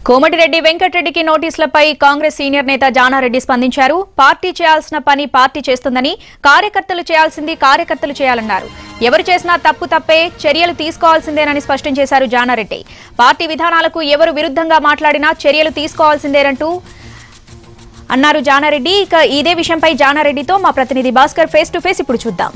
కోమటిరెడ్డి వెంకటరెడ్డికి నోటీసులపై కాంగ్రెస్ సీనియర్ నేత జానారెడ్డి స్పందించారు. పార్టీ చేయాల్సిన పని పార్టీ చేస్తుందని, కార్యకర్తలు చేయాల్సింది కార్యకర్తలు చేయాలన్నారు. ఎవరు చేసినా తప్పే, చర్యలు తీసుకోవాల్సిందేనని స్పష్టం చేశారు జానారెడ్డి. పార్టీ విధానాలకు ఎవరు విరుద్ధంగా మాట్లాడినా చర్యలు తీసుకోవాల్సిందేనంటూ అన్నారు జానారెడ్డి. ఇక ఇదే విషయంపై జానారెడ్డితో మా ప్రతినిధి భాస్కర్ ఫేస్ టు ఫేస్ ఇప్పుడు చూద్దాం.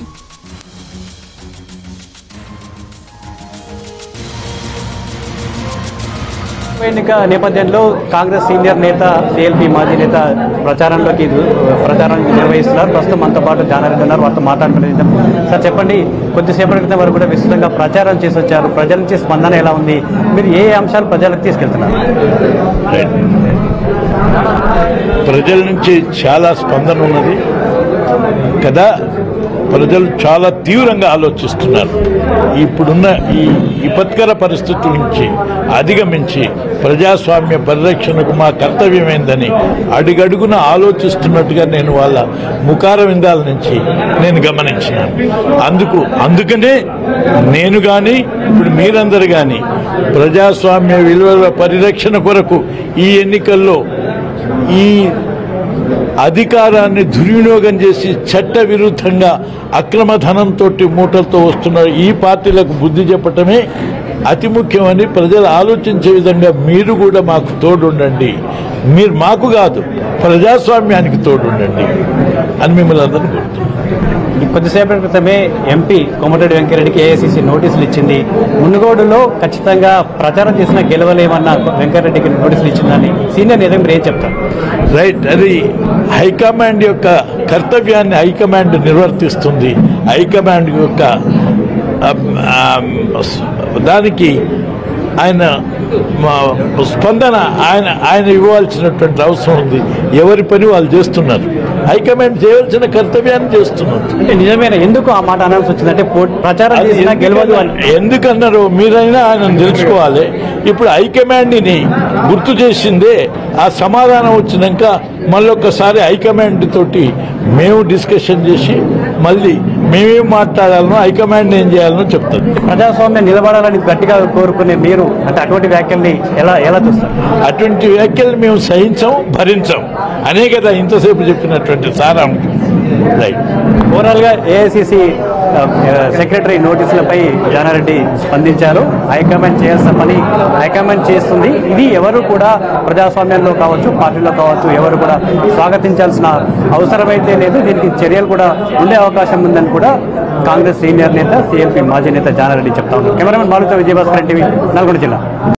ఎన్నిక నేపథ్యంలో కాంగ్రెస్ సీనియర్ నేత సిఎల్పి మాజీ నేత ప్రచారం నిర్వహిస్తున్నారు. ప్రస్తుతం మనతో పాటు జానారెడ్డి ఉన్నారు. వారితో మాట్లాడుతున్నారు. సార్ చెప్పండి, కొద్దిసేపటి క్రితం వరకు కూడా విస్తృతంగా ప్రచారం చేసి వచ్చారు. ప్రజల నుంచి స్పందన ఎలా ఉంది? మీరు ఏ అంశాలు ప్రజలకు తీసుకెళ్తున్నారు? ప్రజల నుంచి చాలా స్పందన ఉన్నది కదా. ప్రజలు చాలా తీవ్రంగా ఆలోచిస్తున్నారు. ఇప్పుడున్న ఈ విపత్కర పరిస్థితుల నుంచి అధిగమించి ప్రజాస్వామ్య పరిరక్షణకు మా కర్తవ్యమైందని అడుగడుగున ఆలోచిస్తున్నట్టుగా నేను వాళ్ళ ముఖార విందాల నుంచి నేను గమనించినాను. అందుకనే నేను కానీ ఇప్పుడు మీరందరూ కానీ ప్రజాస్వామ్య విలువల పరిరక్షణ కొరకు ఈ ఎన్నికల్లో ఈ అధికారాన్ని దుర్వినియోగం చేసి చట్ట విరుద్ధంగా అక్రమ ధనంతో మూటలతో వస్తున్న ఈ పార్టీలకు బుద్ధి చెప్పటమే అతి ముఖ్యమని ప్రజలు ఆలోచించే విధంగా మీరు కూడా మాకు తోడుండండి. మీరు మాకు కాదు, ప్రజాస్వామ్యానికి తోడుండండి అని మిమ్మల్ని అందరూ కోరుతున్నాను. కొద్దిసేపటి క్రితమే ఎంపీ కోమటిరెడ్డి వెంకటరెడ్డికి ఏఐసీసీ నోటీసులు ఇచ్చింది. మునుగోడులో ఖచ్చితంగా ప్రచారం చేసిన గెలవలేమన్న వెంకటరెడ్డికి నోటీసులు ఇచ్చిందని సీనియర్ నేత మీరు ఏం చెప్తారు? రైట్, అది హైకమాండ్ యొక్క కర్తవ్యాన్ని హైకమాండ్ నిర్వర్తిస్తుంది. హైకమాండ్ యొక్క దానికి ఆయన స్పందన ఆయన ఇవ్వాల్సినటువంటి అవసరం ఉంది. ఎవరి పని వాళ్ళు చేస్తున్నారు. హైకమాండ్ చేయాల్సిన కర్తవ్యాన్ని చేస్తున్నారు. అంటే నిజమేనా? ఎందుకు ఆ మాట అనాల్సి వచ్చిందంటే ప్రచారం చేసినా గెలవదు అని ఎందుకన్నారు? మీరైనా ఆయన తెలుసుకోవాలి. ఇప్పుడు హైకమాండ్ని గుర్తు చేసిందే. ఆ సమాధానం వచ్చినాక మళ్ళొక్కసారి హైకమాండ్ తోటి మేము డిస్కషన్ చేసి మళ్ళీ మేమేం మాట్లాడాలనో హైకమాండ్ ఏం చేయాలనో చెప్తారు. ప్రజాస్వామ్యం నిలబడాలని గట్టిగా కోరుకునే మీరు అంటే అటువంటి వ్యాఖ్యల్ని ఎలా చూస్తారు? అటువంటి వ్యాఖ్యలు మేము సహించాం, భరించాం అనే కదా ఇంతసేపు చెప్పినటువంటి సారం. రైట్. ఓవరాల్గా ఏఐసీసీ సెక్రటరీ నోటీసులపై జానారెడ్డి స్పందించారు. హైకమాండ్ చేయాల్సిన పని హైకమాండ్ చేస్తుంది. ఇది ఎవరు కూడా ప్రజాస్వామ్యంలో కావచ్చు, పార్టీలో కావచ్చు, ఎవరు కూడా స్వాగతించాల్సిన అవసరమైతే లేదు. దీనికి చర్యలు కూడా ఉండే అవకాశం ఉందని కూడా కాంగ్రెస్ సీనియర్ నేత సిఎల్పి మాజీ నేత జానారెడ్డి చెప్తా ఉన్నారు. కెమెరామెన్ బాలుతో విజయభాస్కర్ టీవీ, నల్గొండ జిల్లా.